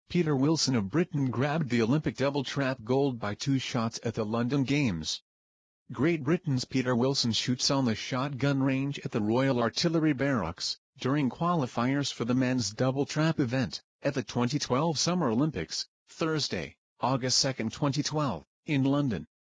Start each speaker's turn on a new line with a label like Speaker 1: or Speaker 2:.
Speaker 1: Peter Wilson of Britain grabbed the Olympic double trap gold by 2 shots at the London Games. Great Britain's Peter Wilson shoots on the shotgun range at the Royal Artillery Barracks, during qualifiers for the men's double trap event, at the 2012 Summer Olympics, Thursday, August 2, 2012, in London.